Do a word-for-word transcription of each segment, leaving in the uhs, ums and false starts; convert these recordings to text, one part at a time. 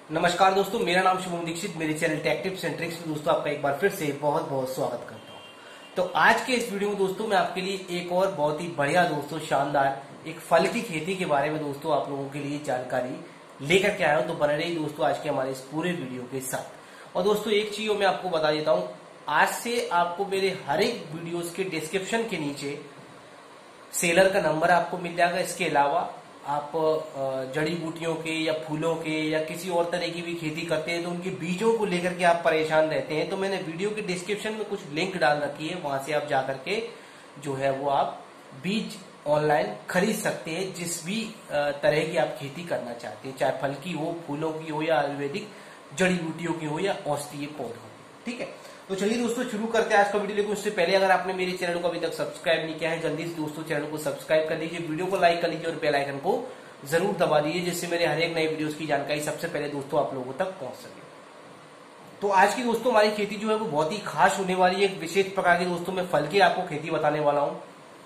नमस्कार दोस्तों, मेरा नाम शुभम दीक्षित। मेरे channel tech tips and tricks में दोस्तों आपका एक बार फिर से बहुत बहुत स्वागत करता हूं। तो आज के इस वीडियो में दोस्तों मैं आपके लिए एक और बहुत ही बढ़िया दोस्तों शानदार एक फल की खेती के बारे में दोस्तों आप लोगों के लिए जानकारी लेकर के आया हूं। तो बने रही दोस्तों आज के हमारे इस पूरे वीडियो के साथ। और दोस्तों एक चीज मैं आपको बता देता हूँ, आज से आपको मेरे हर एक वीडियोज के डिस्क्रिप्शन के नीचे सेलर का नंबर आपको मिल जाएगा। इसके अलावा आप जड़ी बूटियों के या फूलों के या किसी और तरह की भी खेती करते हैं तो उनके बीजों को लेकर के आप परेशान रहते हैं, तो मैंने वीडियो के डिस्क्रिप्शन में कुछ लिंक डाल रखी है, वहां से आप जाकर के जो है वो आप बीज ऑनलाइन खरीद सकते हैं। जिस भी तरह की आप खेती करना चाहते हैं, चाहे फल की हो, फूलों की हो या आयुर्वेदिक जड़ी बूटियों की हो या औषधीय पौधों की। ठीक है, तो चलिए दोस्तों शुरू करते हैं आज का वीडियो। लेकिन उससे पहले अगर आपने मेरे चैनल को अभी तक सब्सक्राइब नहीं किया है, जल्दी से दोस्तों चैनल को सब्सक्राइब कर लीजिए, वीडियो को लाइक कर लीजिए और बेल आइकन को जरूर दबा दीजिए, जिससे मेरे हर एक नए वीडियोस की जानकारी सबसे पहले दोस्तों आप लोगों तक पहुंच सके। तो आज की दोस्तों हमारी खेती जो है वो बहुत ही खास होने वाली है। एक विशेष प्रकार की दोस्तों मैं फल की आपको खेती बताने वाला हूँ।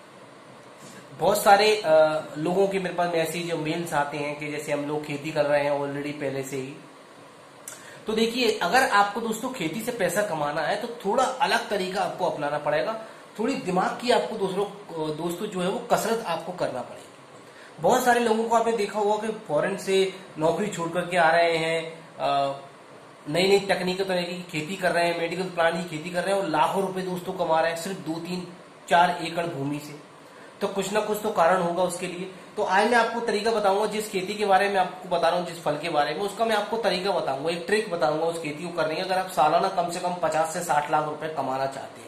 बहुत सारे आ, लोगों के मेरे पास मैसेज मेल्स आते हैं कि जैसे हम लोग खेती कर रहे हैं ऑलरेडी पहले से ही। तो देखिए, अगर आपको दोस्तों खेती से पैसा कमाना है तो थोड़ा अलग तरीका आपको अपनाना पड़ेगा। थोड़ी दिमाग की आपको दोस्तों दोस्तों जो है वो कसरत आपको करना पड़ेगी। बहुत सारे लोगों को आपने देखा होगा कि फॉरेन से नौकरी छोड़ करके आ रहे हैं, नई नई तकनीकी तरह की खेती कर रहे हैं, मेडिकल प्लांट की खेती कर रहे हैं और लाखों रुपए दोस्तों कमा रहे हैं सिर्फ दो तीन चार एकड़ भूमि से। तो कुछ ना कुछ तो कारण होगा उसके लिए। तो आज मैं आपको तरीका बताऊंगा, जिस खेती के बारे में आपको बता रहा हूँ, जिस फल के बारे में, उसका मैं आपको तरीका बताऊंगा, एक ट्रिक बताऊंगा उस खेती को करने की, अगर आप सालाना कम से कम पचास से साठ लाख रुपए कमाना चाहते हैं।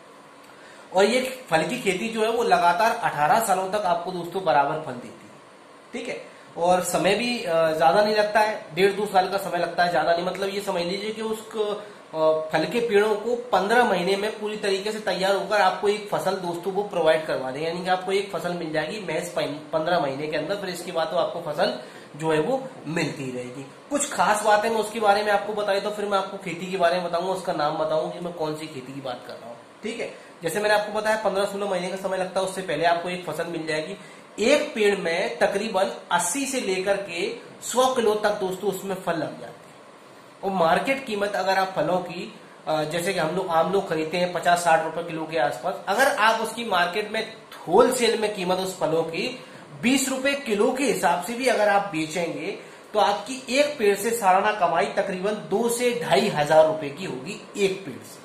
और ये फल की खेती जो है वो लगातार अठारह सालों तक आपको दोस्तों बराबर फल देती है। ठीक है, और समय भी ज्यादा नहीं लगता है, डेढ़ दो साल का समय लगता है, ज्यादा नहीं। मतलब ये समझ लीजिए कि उस फल के पेड़ों को पंद्रह महीने में पूरी तरीके से तैयार होकर आपको एक फसल दोस्तों को प्रोवाइड करवा दें, यानी कि आपको एक फसल मिल जाएगी महज पंद्रह महीने के अंदर। फिर इसके बाद तो आपको फसल जो है वो मिलती रहेगी। कुछ खास बातें मैं उसके बारे में आपको बताई, तो फिर मैं आपको खेती के बारे में बताऊंगा, उसका नाम बताऊंगा कि मैं कौन सी खेती की बात कर रहा हूँ। ठीक है, जैसे मैंने आपको बताया पंद्रह सोलह महीने का समय लगता है, उससे पहले आपको एक फसल मिल जाएगी। एक पेड़ में तकरीबन अस्सी से लेकर के सौ किलो तक दोस्तों उसमें फल लग जाते हैं। और मार्केट कीमत अगर आप फलों की, जैसे कि हम लोग आम लोग खरीदते हैं पचास साठ रुपए किलो के आसपास, अगर आप उसकी मार्केट में होलसेल में कीमत उस फलों की बीस रुपए किलो के हिसाब से भी अगर आप बेचेंगे तो आपकी एक पेड़ से सालाना कमाई तकरीबन दो से ढाई हजार रुपए की होगी एक पेड़ से।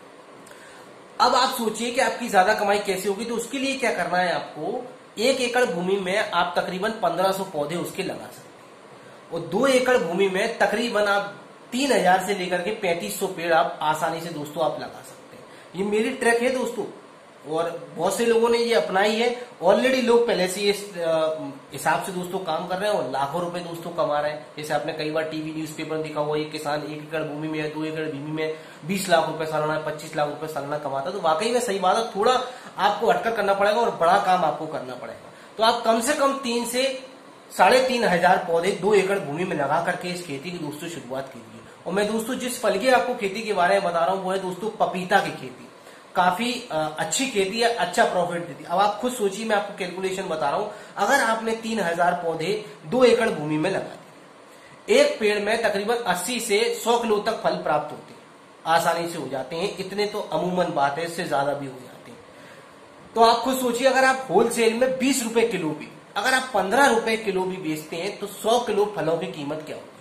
अब आप सोचिए कि आपकी ज्यादा कमाई कैसे होगी। तो उसके लिए क्या करना है, आपको एक एकड़ भूमि में आप तकरीबन पंद्रह सौ पौधे उसके लगा सकते हैं, और दो एकड़ भूमि में तकरीबन आप तीन हजार से लेकर के पैंतीस सौ पेड़ आप आसानी से दोस्तों आप लगा सकते हैं। ये मेरी ट्रिक है दोस्तों, और बहुत से लोगों ने ये अपनाई है। ऑलरेडी लोग पहले से इस हिसाब से दोस्तों काम कर रहे हैं और लाखों रुपए दोस्तों कमा रहे हैं। जैसे आपने कई बार टीवी न्यूज़पेपर में देखा हुआ, एक किसान एक एकड़ भूमि में दो एकड़ भूमि में बीस लाख रुपए सालाना पच्चीस लाख रुपए सालाना कमाता। तो वाकई में सही बात है, थोड़ा आपको हटकर करना पड़ेगा और बड़ा काम आपको करना पड़ेगा। तो आप कम से कम तीन से साढ़े तीन हजार पौधे दो एकड़ भूमि में लगा करके इस खेती की दोस्तों शुरुआत कीजिए। और मैं दोस्तों जिस फल की आपको खेती के बारे में बता रहा हूँ वो है दोस्तों पपीता की खेती। काफी अच्छी खेती है, अच्छा प्रॉफिट देती है। अब आप खुद सोचिए, मैं आपको कैलकुलेशन बता रहा हूं, अगर आपने तीन हजार पौधे दो एकड़ भूमि में लगा दिए, एक पेड़ में तकरीबन अस्सी से सौ किलो तक फल प्राप्त होते हैं, आसानी से हो जाते हैं। इतने तो अमूमन बात है, इससे ज्यादा भी हो जाते हैं। तो आप खुद सोचिए, अगर आप होलसेल में बीस रुपए किलो भी, अगर आप पंद्रह रुपए किलो भी बेचते हैं तो सौ किलो फलों की कीमत क्या होगी,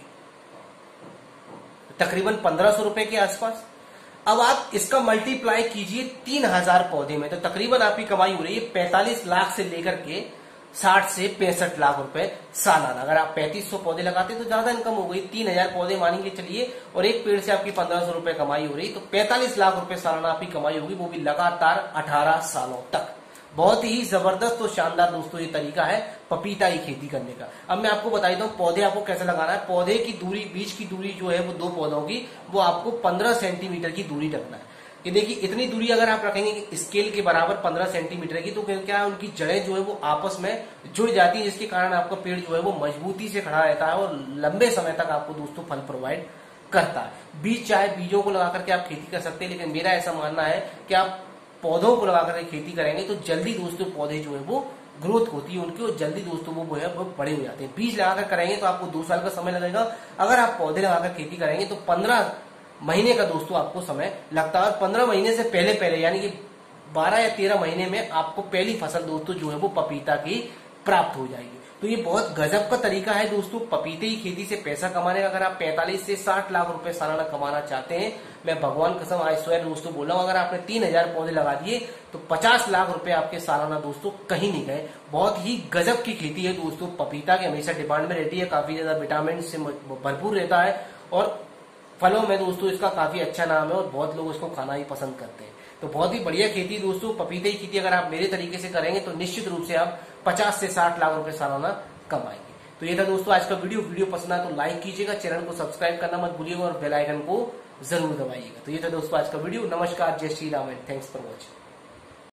तकरीबन पंद्रह सौ रुपए के आसपास। अब आप इसका मल्टीप्लाई कीजिए तीन हजार पौधे में, तो तकरीबन आपकी कमाई हो रही है पैंतालीस लाख से लेकर के साठ से पैंसठ लाख रुपए सालाना। अगर आप पैंतीस सौ पौधे लगाते तो ज्यादा इनकम हो गई, तीन हजार पौधे मानेंगे चलिए, और एक पेड़ से आपकी पंद्रह सौ रुपए कमाई हो रही, तो पैंतालीस लाख रुपए सालाना आपकी कमाई होगी, वो भी लगातार अठारह सालों तक। बहुत ही जबरदस्त और शानदार दोस्तों ये तरीका है पपीता की खेती करने का। अब मैं आपको बता देता हूँ पौधे आपको कैसे लगाना है। पौधे की दूरी, बीच की दूरी जो है वो दो पौधों की, वो आपको पंद्रह सेंटीमीटर की दूरी रखना है। कि देखिए इतनी दूरी अगर आप रखेंगे स्केल के बराबर पंद्रह सेंटीमीटर की, तो क्या है, उनकी जड़ें जो है वो आपस में जुड़ जाती है, जिसके कारण आपका पेड़ जो है वो मजबूती से खड़ा रहता है और लंबे समय तक आपको दोस्तों फल प्रोवाइड करता है। बीज चाहे बीजों को लगा करके आप खेती कर सकते हैं, लेकिन मेरा ऐसा मानना है कि आप पौधों को लगाकर खेती करेंगे तो जल्दी दोस्तों पौधे जो है वो ग्रोथ होती है उनकी और जल्दी दोस्तों वो वो है वो बड़े हो जाते हैं। बीज लगाकर करेंगे तो आपको दो साल का समय लगेगा, अगर आप पौधे लगाकर खेती करेंगे तो पंद्रह महीने का दोस्तों आपको समय लगता है। और पंद्रह महीने से पहले पहले यानी कि बारह या तेरह महीने में आपको पहली फसल दोस्तों जो है वो पपीता की प्राप्त हो जाएगी। तो ये बहुत गजब का तरीका है दोस्तों पपीते की खेती से पैसा कमाने का। अगर आप पैंतालीस से साठ लाख रुपए सालाना कमाना चाहते हैं, मैं भगवान कसम आज स्वयं दोस्तों बोल रहा हूँ, अगर आपने तीन हजार पौधे लगा दिए तो पचास लाख रुपए आपके सालाना दोस्तों कहीं नहीं गए। बहुत ही गजब की खेती है दोस्तों। पपीता की हमेशा डिमांड में रहती है, काफी ज्यादा विटामिन से भरपूर रहता है और फलों में दोस्तों इसका काफी अच्छा नाम है और बहुत लोग इसको खाना ही पसंद करते हैं। तो बहुत ही बढ़िया खेती दोस्तों पपीते की खेती अगर आप मेरे तरीके से करेंगे तो निश्चित रूप से आप पचास से साठ लाख रुपए सालाना कमाएंगे। तो ये था दोस्तों आज का वीडियो। वीडियो पसंद आया तो लाइक कीजिएगा, चैनल को सब्सक्राइब करना मत भूलिएगा और बेल आइकन को जरूर दबाइएगा। तो ये था दोस्तों आज का वीडियो। नमस्कार, जय Shri Ram and thanks for watching.